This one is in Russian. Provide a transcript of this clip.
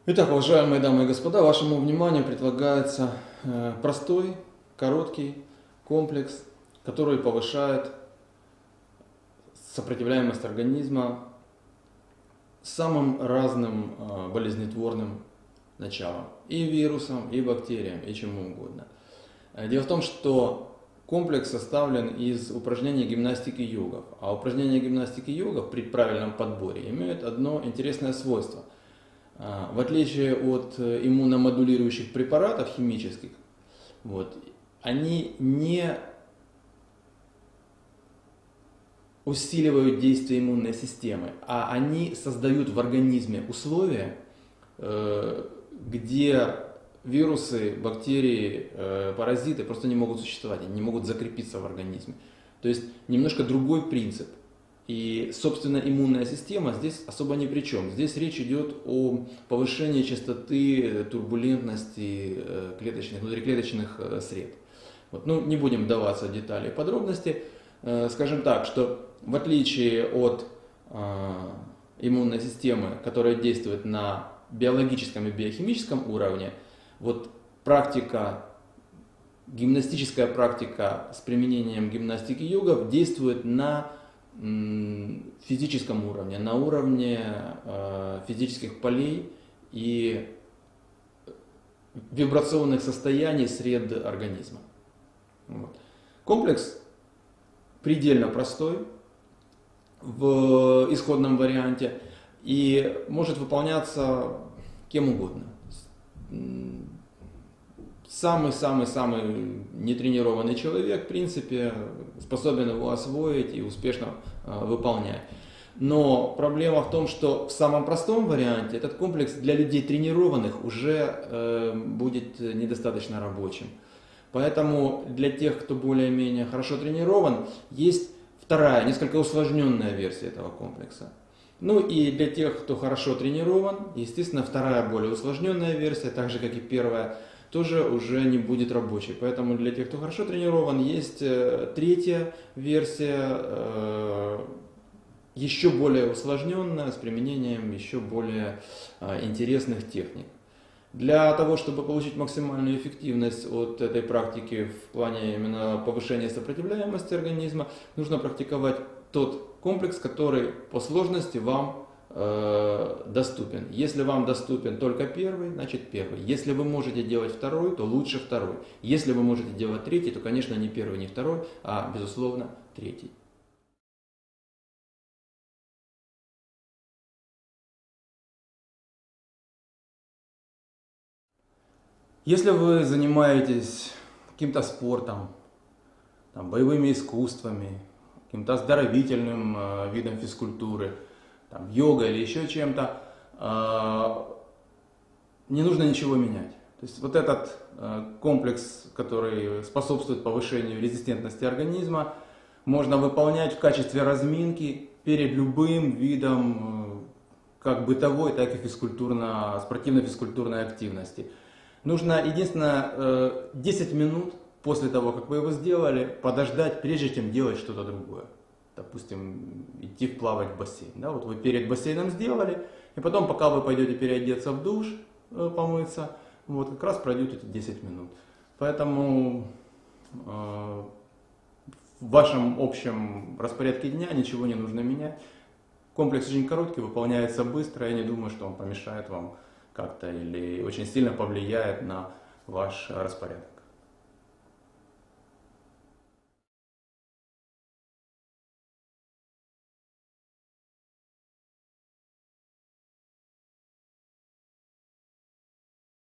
Итак, уважаемые дамы и господа, вашему вниманию предлагается простой, короткий комплекс, который повышает сопротивляемость организма самым разным болезнетворным началам. И вирусам, и бактериям, и чему угодно. Дело в том, что комплекс составлен из упражнений гимнастики йогов. А упражнения гимнастики йогов при правильном подборе имеют одно интересное свойство. В отличие от иммуномодулирующих препаратов химических, они не усиливают действие иммунной системы, а они создают в организме условия, где вирусы, бактерии, паразиты просто не могут существовать, они не могут закрепиться в организме. То есть немножко другой принцип. И, собственно, иммунная система здесь особо ни при чем. Здесь речь идет о повышении частоты турбулентности внутриклеточных сред. Ну, не будем вдаваться в детали и подробности. Скажем так, что в отличие от иммунной системы, которая действует на биологическом и биохимическом уровне, гимнастическая практика с применением гимнастики йогов действует на физическом уровне, на уровне физических полей и вибрационных состояний сред организма. Комплекс предельно простой в исходном варианте и может выполняться кем угодно. Самый-самый-самый нетренированный человек, в принципе, способен его освоить и успешно выполнять. Но проблема в том, что в самом простом варианте этот комплекс для людей тренированных уже будет недостаточно рабочим. Поэтому для тех, кто более-менее хорошо тренирован, есть вторая, несколько усложненная версия этого комплекса. Ну и для тех, кто хорошо тренирован, естественно, вторая, более усложненная версия, так же как и первая, тоже уже не будет рабочей. Поэтому для тех, кто хорошо тренирован, есть третья версия, еще более усложненная, с применением еще более интересных техник. Для того, чтобы получить максимальную эффективность от этой практики в плане именно повышения сопротивляемости организма, нужно практиковать тот комплекс, который по сложности вам доступен. Если вам доступен только первый, значит первый. Если вы можете делать второй, то лучше второй. Если вы можете делать третий, то, конечно, не первый, не второй, а, безусловно, третий. Если вы занимаетесь каким-то спортом, боевыми искусствами, каким-то оздоровительным видом физкультуры, йога или еще чем-то, не нужно ничего менять. То есть вот этот комплекс, который способствует повышению резистентности организма, можно выполнять в качестве разминки перед любым видом как бытовой, так и спортивно-физкультурной активности. Нужно, единственное, 10 минут после того, как вы его сделали, подождать, прежде чем делать что-то другое. Допустим, идти плавать в бассейн. Вы перед бассейном сделали, и потом, пока вы пойдете переодеться в душ, помыться, как раз пройдет эти 10 минут. Поэтому в вашем общем распорядке дня ничего не нужно менять. Комплекс очень короткий, выполняется быстро, я не думаю, что он помешает вам как-то или очень сильно повлияет на ваш распорядок.